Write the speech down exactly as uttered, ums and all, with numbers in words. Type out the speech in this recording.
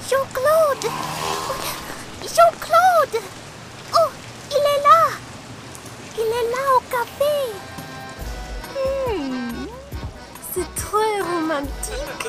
Jean-Claude! Jean-Claude! Oh, il est là! Il est là au café! Hmm, c'est très romantique.